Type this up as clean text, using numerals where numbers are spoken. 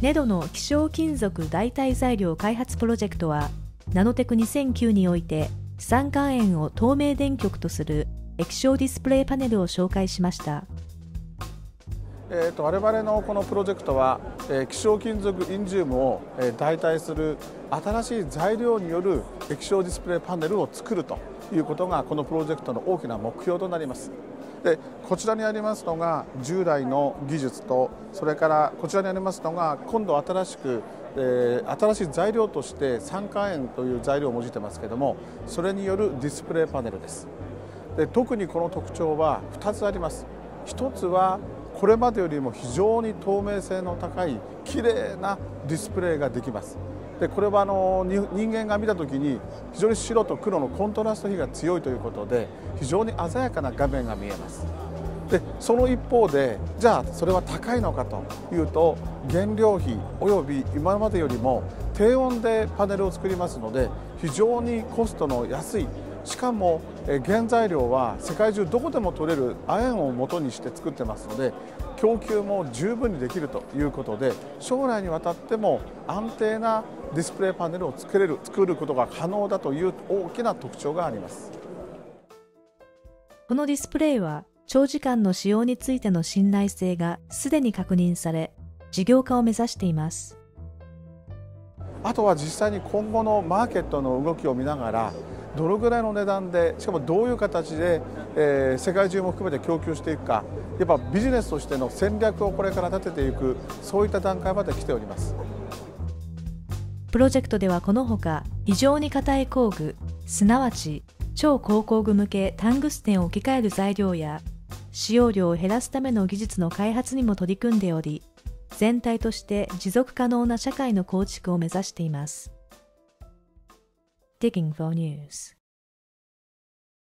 NEDO の希少金属代替材料開発プロジェクトは、ナノテク2009において酸化亜鉛を透明電極とする液晶ディスプレイパネルを紹介しました。 我々のこのプロジェクトは、希少金属インジウムを代替する新しい材料による液晶ディスプレイパネルを作るということがこのプロジェクトの大きな目標となります。でこちらにありますのが従来の技術と、それからこちらにありますのが今度新しい材料として酸化亜鉛という材料を用いてますけども、それによるディスプレイパネルです。で特にこの特徴は2つあります。1つはこれまでよりも非常に透明性の高いきれいなディスプレイができます。でこれは人間が見たときに非常に白と黒のコントラスト比が強いということで非常に鮮やかな画面が見えます。でその一方でじゃあそれは高いのかというと、原料費および今までよりも低温でパネルを作りますので非常にコストの安い、しかも原材料は世界中どこでも取れる亜鉛を元にして作ってますので、供給も十分にできるということで、将来にわたっても安定なディスプレイパネルを作ることが可能だという大きな特徴があります。 このディスプレイは長時間の使用についての信頼性がすでに確認され、事業化を目指しています。 あとは実際に今後のマーケットの動きを見ながら、どのぐらいの値段で、しかもどういう形で、世界中も含めて供給していくか、やっぱビジネスとしての戦略をこれから立てていく、そういった段階まで来ております。 プロジェクトではこのほか、非常に硬い工具、すなわち超高工具向けタングステンを置き換える材料や、使用量を減らすための技術の開発にも取り組んでおり、全体として持続可能な社会の構築を目指しています。Digging for News